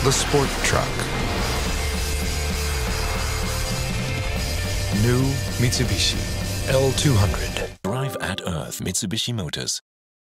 the sport truck. New Mitsubishi L200. Drive at Earth Mitsubishi Motors.